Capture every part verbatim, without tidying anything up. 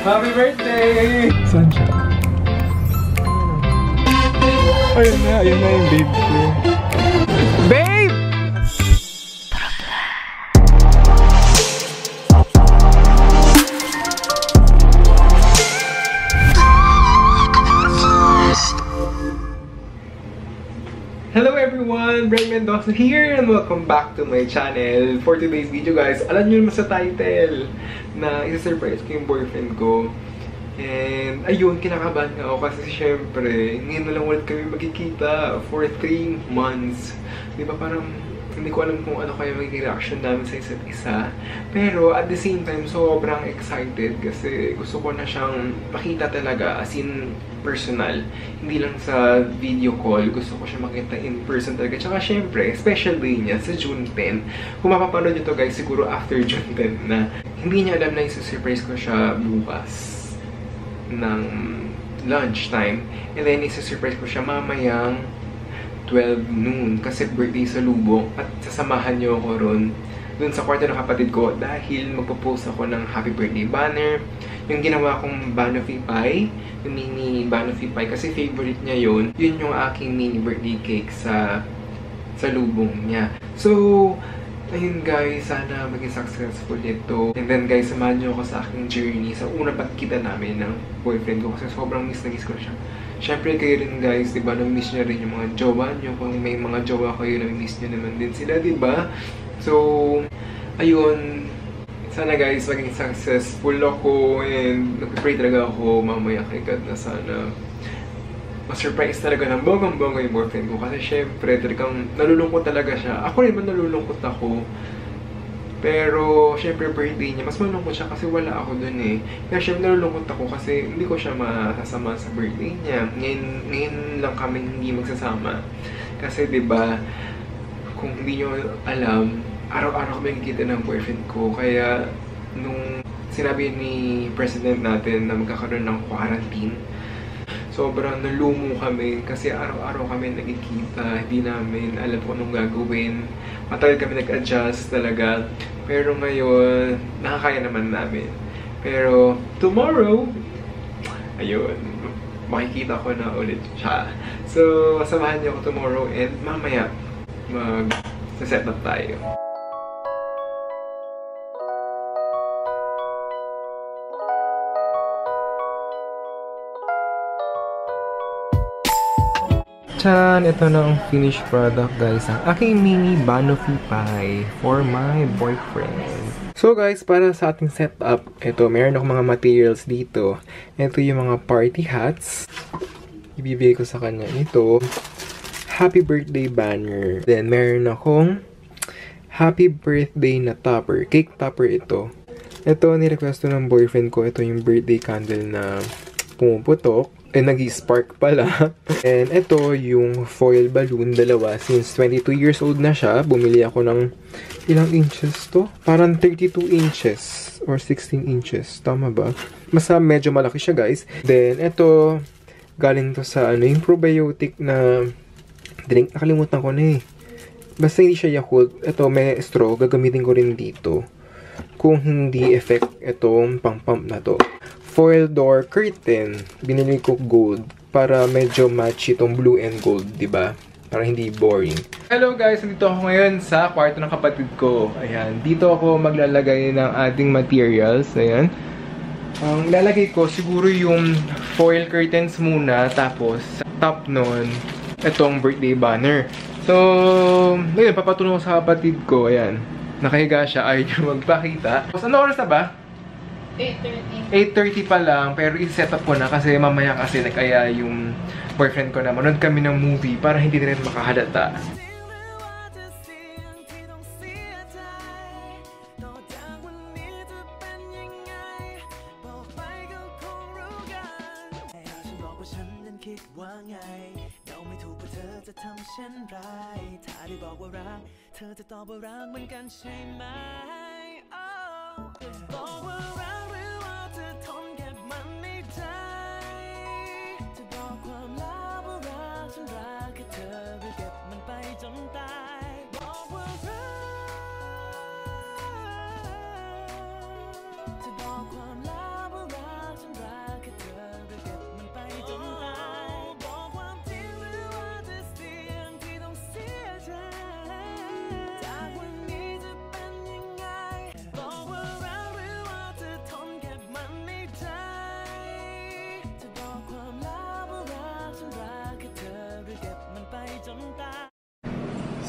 Happy birthday! Saan siya? Ayun na, ayun na yung babe ko. Babe! Hello everyone! Brent Mendoza here and welcome back to my channel. For today's video guys, alam nyo naman sa title na isa-surprise ko yung boyfriend ko. And ayun, kinakabahan nga ako kasi syempre, ngayon na lang ulit kami magkikita for three months. Diba parang hindi ko alam kung ano kaya magiging reaction namin sa isa't isa. Pero at the same time, sobrang excited kasi gusto ko na siyang makita talaga as in personal. Hindi lang sa video call, gusto ko siya makita in person talaga. Tsaka syempre, special day niya sa June tenth. Kung mapapanood nyo to guys, siguro after June tenth na. Hindi niya alam na isa-surprise ko siya bukas ng lunchtime. And then isa-surprise ko siya mamayang twelve noon kasi birthday sa Lubong at sasamahan niyo ako ron dun sa kwarto ng kapatid ko dahil magpo-post ako ng happy birthday banner. Yung ginawa kong banoffee pie, yung mini banoffee pie kasi favorite niya yun. Yun yung aking mini birthday cake sa sa Lubong niya. So, ayun guys, sana maging successful ito. And then guys, samahan niyo ako sa aking journey sa unang pagkita namin ng boyfriend ko kasi sobrang miss na miss ko siya. Siyempre kayo rin guys, diba, nang-miss nyo rin yung mga jowa nyo. Kung may mga jowa kayo, nang-miss nyo naman din sila, diba? So, ayun. Sana guys, maging successful ako. And nag-pray talaga ako mamaya kay God na sana ma-surprise talaga ng bonggang-bongga yung boyfriend ko. Kasi syempre, talagang nalulungkot talaga siya. Ako rin man nalulungkot ako. Pero, syempre, birthday niya, mas malungkot siya kasi wala ako dun eh. Kaya syempre, nalulungkot ako kasi hindi ko siya masasama sa birthday niya. Ngayon, ngayon lang kami hindi magsasama. Kasi, diba, kung hindi nyo alam, araw-araw kami nakikita ng boyfriend ko. Kaya, nung sinabi ni President natin na magkakaroon ng quarantine, sobrang nalumo kami kasi araw-araw kami nagkikita, hindi namin alam kung anong gagawin. Matagal kami nag-adjust talaga. Pero ngayon, nakakaya naman namin. Pero tomorrow, ayun, makikita ko na ulit siya. So, samahan niyo ako tomorrow and mamaya mag-set up tayo. Tcharan! Ito na ang finished product guys. Ang aking mini banoffee pie for my boyfriend. So guys, para sa ating setup, ito, meron akong mga materials dito. Ito yung mga party hats. Ibibigay ko sa kanya ito. Happy birthday banner. Then meron akong happy birthday na topper. Cake topper ito. Ito, nirequest ng boyfriend ko. Ito yung birthday candle na pumuputok. Eh, nag-spark pala. And ito, yung foil balloon, dalawa. Since twenty-two years old na siya, bumili ako ng ilang inches to? Parang thirty-two inches or sixteen inches. Tama ba? Basta medyo malaki siya, guys. Then, ito, galing to sa ano, yung probiotic na drink. Nakalimutan ko na eh. Basta hindi siya Yakult. Ito, may straw. Gagamitin ko rin dito. Kung hindi effect itong pang-pump na to. Foil door curtain. Binili ko gold para medyo match itong blue and gold, diba? Para hindi boring. Hello guys! Nandito ako ngayon sa kwarto ng kapatid ko. Ayan. Dito ako maglalagay ng ating materials. Ayan. Ang lalagay ko siguro yung foil curtains muna. Tapos, top nun, itong birthday banner. So, ngayon, papatulong ko sa kapatid ko. Ayan. Nakahiga siya. Ayaw niya magpakita. So, ano oras na ba? eight thirty. eight thirty pa lang, pero i-set up ko na kasi mamaya kasi kaya yung boyfriend ko na manood kami ng movie para hindi rin makahalata.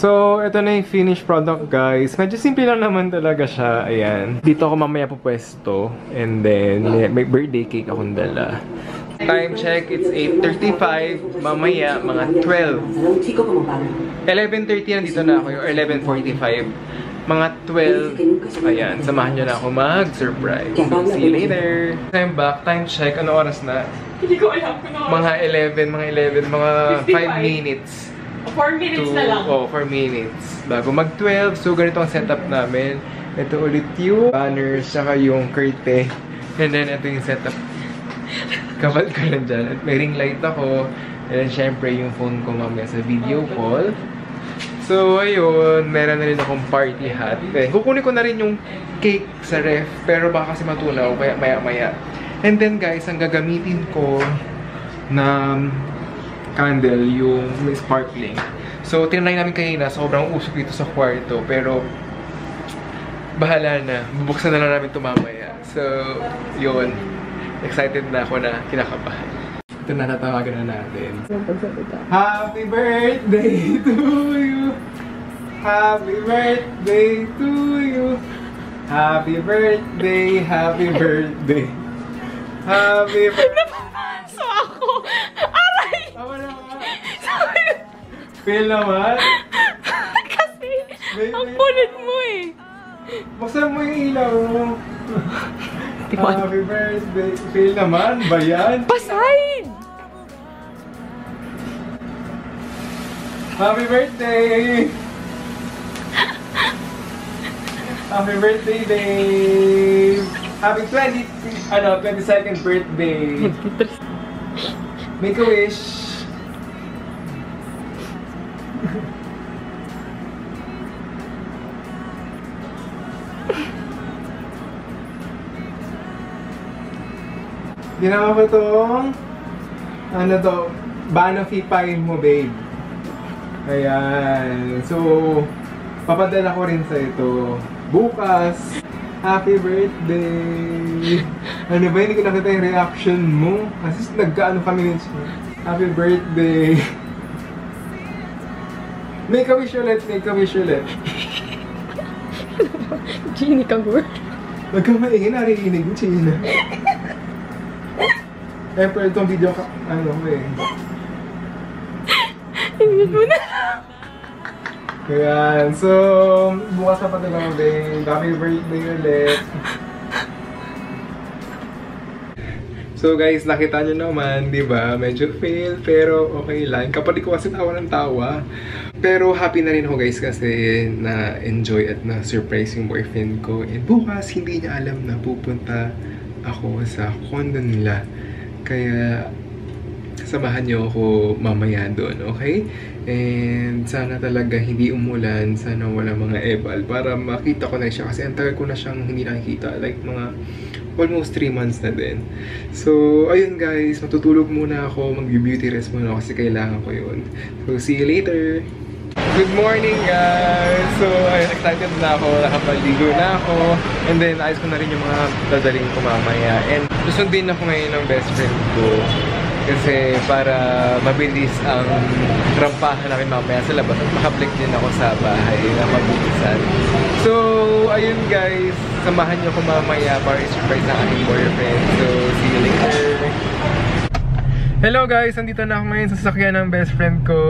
So, ito na yung finished product, guys. Medyo simple lang naman talaga siya. Ayan. Dito ako mamaya pupwesto. And then, may birthday cake akong dala. Time check, it's eight thirty-five. Mamaya, mga twelve. eleven thirty nandito na ako, or eleven forty-five. Mga twelve. Ayan, samahan nyo na ako mag-surprise. So, see you later. Time back, time check. Ano oras na? Hindi ko alam kung ano. Mga eleven, mga eleven, mga five minutes. four minutes to, na lang. Oh, four minutes. Bago mag twelve. So, ganito ang setup namin. Ito ulit yung banners, saka yung curtain. And then, ito yung setup. Kabal ko lang dyan. At may ring light ako. And then, syempre, yung phone ko mamaya sa video call. So, ayun. Meron na rin akong party hat. Eh, kukunin ko na rin yung cake sa ref. Pero baka kasi matunaw. Kaya maya-maya. And then, guys, ang gagamitin ko na candle, yung may sparkling. So, tinry namin kanina, sobrang usok dito sa kwarto, pero bahala na. Bubuksan na lang namin ito mamaya. So, yun. Excited na ako na kinakabahan. Ito na, natawagan na natin. Happy birthday to you! Happy birthday to you! Happy birthday! Happy birthday! Happy birthday! So ako! Aray! Tama naman! Feel naman? Kasi, May, ang may, punit mo eh. buksan mo yung ilaw mo. Happy birthday. Feel naman ba yan? Pasahid! Happy birthday! Happy birthday, babe! Happy twenty, ano, twenty-second birthday! Make a wish! Ginawa ko itong ano to, Banoffee pie mo, babe. Ayan. So, papadala ko rin sa ito bukas. Happy birthday! Ano ba, hindi ko nakita yung reaction mo. Kasi nagkaano kami nito. Happy birthday! Make a wish ulit, make a wish ulit. Genie kang word. Huwag kang maingin, narinig mo, China. Eh, pero itong video ka, ano ko eh. Hindi mo na. Ayan, so, bukas na pati lang din. Happy birthday ulit. So guys, nakita nyo naman, di ba? Medyo fail, pero okay lang. Kapatid ko kasi tawa ng tawa. Pero happy na rin ako guys kasi na-enjoy at na-surprise yung boyfriend ko. And bukas, hindi niya alam na pupunta ako sa condo nila. Kaya, samahan niyo ako mamaya doon, okay? And sana talaga hindi umulan, sana wala mga ebal para makita ko na siya kasi ang tagal ko na siyang hindi nakikita, like mga almost three months na din. So, ayun guys, matutulog muna ako, mag-beauty rest muna ako kasi kailangan ko yun. So, see you later! Good morning guys! So, ayun, excited na ako, nakapaligo na ako, and then ayos ko na rin yung mga dadaling ko mamaya. And susundin ako ngayon ng best friend ko. Kasi para mabilis ang rampahan namin mamaya sa labas at makablik din ako sa bahay na mabukisan. So, ayun guys, samahan nyo ko mamaya para i-surprise ang aking boyfriend. So, see you later! Hello guys! Nandito na ako ngayon sa sasakyan ng best friend ko.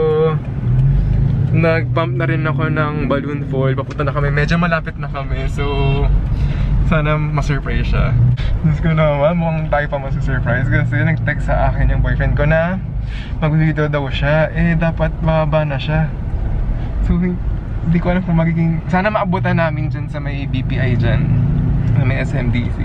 Nag-pump na rin ako ng balloon fall. Papunta na kami. Medyo malapit na kami. So, sana ma-surprise siya. Diyos ko naman, mukhang tayo pa ma-surprise kasi nag-text sa akin yung boyfriend ko na mag-video daw siya. Eh, dapat mababa na siya. So, hindi ko alam kung magiging... Sana maabutan namin dyan sa may B P I dyan. Na may S M D C.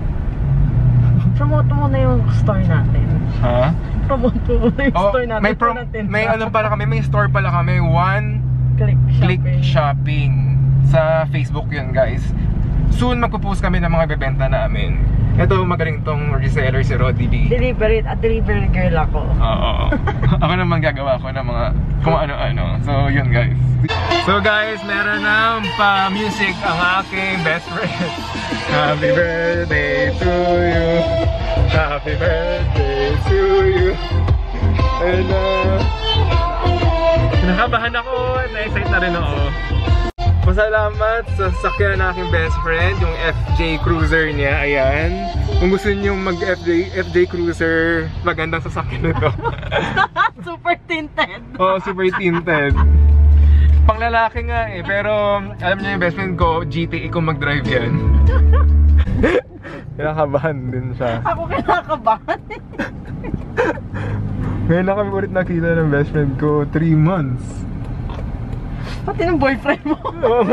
Promote mo na yung store natin. Ha? Promote mo na yung Oh, store natin. may, prom may ano pala kami, may store pala kami. One Click shopping. Click shopping. Sa Facebook yun guys. Soon magpo-post kami ng mga bebenta namin. Ito magaling tong reseller si Roddy B. Delivery at delivery girl ako. Oo. Ako naman gagawa ko ng mga kung ano-ano. So yun guys. So guys, meron ng pa-music ang aking best friend. Happy birthday to you. Happy birthday to you. And uh, Kinakabahan ako. Na-excite na rin ako. Pasalamat sa sakyan ng aking best friend, yung F J Cruiser niya. Ayan. Kung gusto niyo mag-F J F J Cruiser, magandang sasakyan nito. Super tinted. Oo, super tinted. Panglalaki nga eh, pero alam niyo yung best friend ko, G T A kung mag-drive yan. Kinakabahan din siya. Ako kinakabahan. Ngayon na kami ulit nakita ng best friend ko, three months. Pati ng boyfriend mo.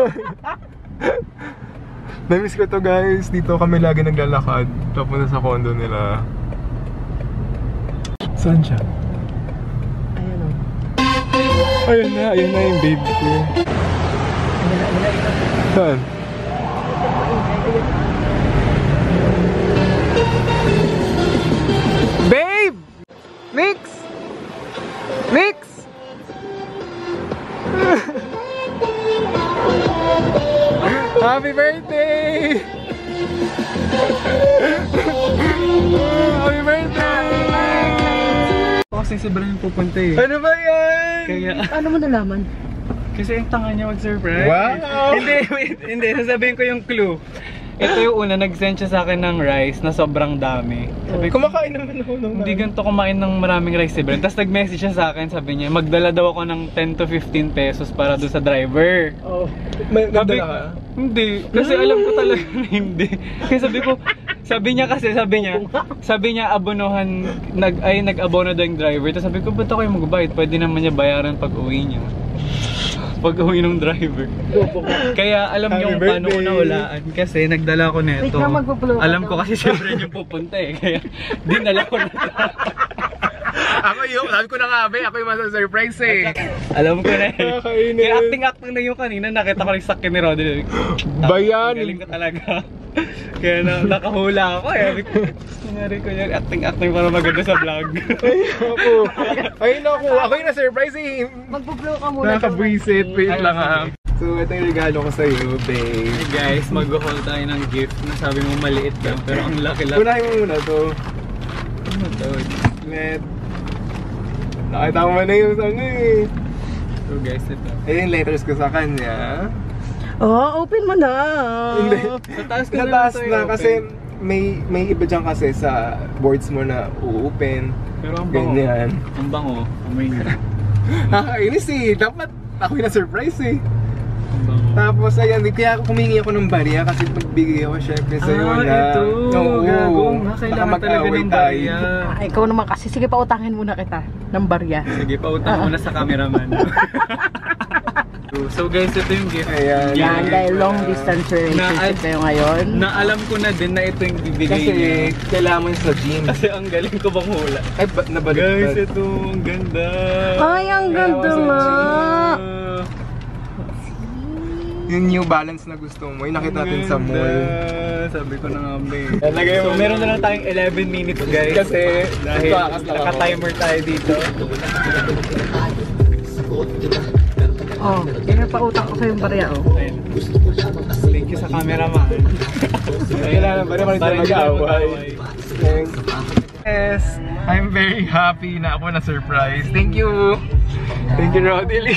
Na-miss ko to guys, dito kami lagi naglalakad papunta sa condo nila. Saan siya? Ayun o. Ayun na, ayun na yung baby ko. Saan? Babe! Nix! Nix! Happy birthday! Happy birthday! Kasi sobrang yung pupunta eh. Ano ba yan? Kaya, Paano mo nalaman? kasi yung tanga niya mag-surprise. Wow! Hindi, wait, hindi. Sasabihin ko yung clue. Ito yung una, nag-send siya sa akin ng rice na sobrang dami. Sabi ko, Kumakain naman ako nung hindi ganito kumain ng maraming rice si Brent. Tapos nag-message siya sa akin, sabi niya, magdala daw ako ng ten to fifteen pesos para doon sa driver. Oh. May Sabi, nagdala ka? hindi. Kasi alam ko talaga na hindi. Kasi sabi ko, sabi niya kasi, sabi niya, sabi niya abonohan, nag, ay nag-abono daw yung driver. Tapos sabi ko, ba't ako yung magbayad? Pwede naman niya bayaran pag uwi niya. Pag uwi ng driver. Kaya alam niyo kung paano ko nahulaan. Kasi nagdala ko Wait neto. lang, magpo-blow ka Alam daw. ko kasi siyempre yung pupunta eh. Kaya dinala ko na. Ako yung, sabi ko na nga ba, ako yung masa-surprise eh. Alam ko na eh. Nakakainis. Kaya acting-acting na yung kanina. Nakita ko rin sa sakyan ni Rodel. Bayan! Galing ko talaga. Kaya na, nakahula ako eh. Nangyari ko yan. Acting-acting para maganda sa vlog. Ay, ako. Ay, naku. Ako yung na-surprise eh. Magpo-blow ka muna. Nakakabwisit. Wait Ay, lang ha. okay. So, ito yung regalo ko sa'yo, babe. Hey guys, mag-haul tayo ng gift na sabi mo maliit lang. Pero ang laki-laki. Unahin mo muna to. Ano to? Let. Nakita mo na yung ano eh. So guys, ito. Ayun yung letters ko sa kanya. Oh, open mo na. Hindi. Sa taas ka na Nataas lang na tayo, kasi open. may may iba dyan kasi sa boards mo na u-open. Pero ang bango. Ganyan. Ang bango. Amoy niya. Nakakainis eh. Dapat ako yung na-surprise eh. Ang bango. Tapos ayan, kaya humingi ako ng barya kasi pagbigay ako syempre sa'yo Ah, na. ito. Oo. Gago nga, Baka kailangan talaga mag-away ng tayo. barya. Ah, ikaw naman kasi. Sige, pautangin muna kita ng barya. Sige, pautang mo na sa cameraman. So guys, ito yung gift. Ayan. Yan, dahil long distance relationship Na- kayo ngayon. Na alam ko na din na ito yung bibigay Kasi niya. kailangan mo yun sa gym. Kasi ang galing ko bang hula. Ay, ba- nabalik Guys, ba? ito ang ganda. Ay, ang ganda nga. Ah, Yung New Balance na gusto mo, yung nakita natin sa ganda. mall. Sabi ko na nga ba eh. Talagay So mo. meron na lang tayong eleven minutes guys. Kasi dahil nagkakas lang ako. naka-timer tayo dito. Oh, yun pautang ko sa yung barya, oh. Ayun. Thank you sa cameraman. Kailangan ba naman tayo mag-away? Yes, I'm very happy na ako na-surprise. Thank you! Thank you, Rodely.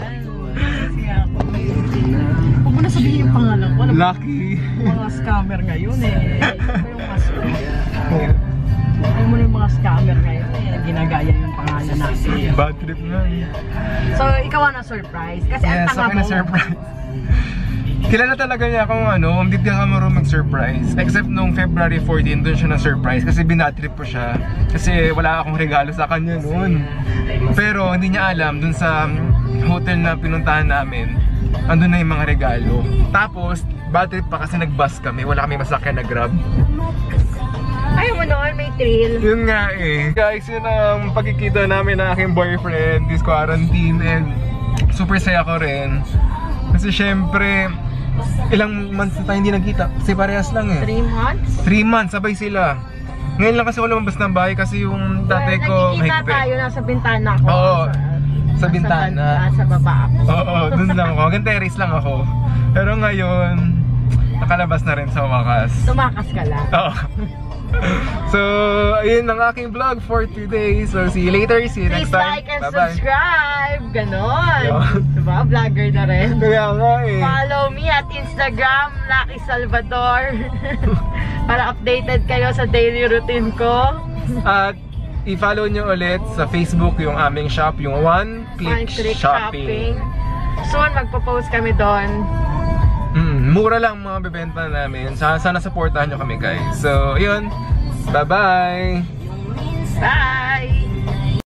Huwag mo na sabihin yung pangalan ko. Alam mo, Lucky. mga scammer ngayon eh. Ito yung mas Alam mo na yung mga scammer ngayon eh. Ginagaya yung pangalan natin. Bad trip nga. So, ikaw ang na-surprise. Kasi ang Yes, tanga ako mo. na-surprise. Kilala talaga niya kung ano, hindi ka marunong mag-surprise. Except nung February fourteen, doon siya na-surprise kasi binatrip ko siya. Kasi wala akong regalo sa kanya noon. Pero hindi niya alam, doon sa hotel na pinuntahan namin, andun na yung mga regalo. Tapos, bad trip pa kasi nag-bus kami, wala kami masakyan na Grab. Ayaw mo noon, may thrill. Yun nga eh. Guys, yun ang pagkikita namin ng aking boyfriend this quarantine and super saya ko rin. Kasi syempre, ilang months na tayo hindi nagkita. Kasi parehas lang eh. Three months? Three months, sabay sila. Ngayon lang kasi wala lumabas ng bahay kasi yung tatay ko Nagkikita mahigpit. tayo, nasa bintana ko. Oo, sa Nasa bintana. ban- Sa baba ako. Oo, dun lang ako. Hanggang terrace lang ako. Pero ngayon, nakalabas na rin sa wakas. Tumakas ka lang. Oo. So, ayun ang aking vlog for today. So, see you later. See you Please next time. like and Bye-bye. subscribe. Ganon. Yun. Diba? Vlogger na rin. Kaya nga eh. Follow me at Instagram, Lucky Salvador. Para updated kayo sa daily routine ko. At i-follow nyo ulit sa Facebook yung aming shop, yung One Click, One Click Shopping. Soon, magpo-post kami doon. Mm, mura lang mga bebenta namin. Sana, sana supportahan nyo kami guys. So, yun. Bye-bye! Bye!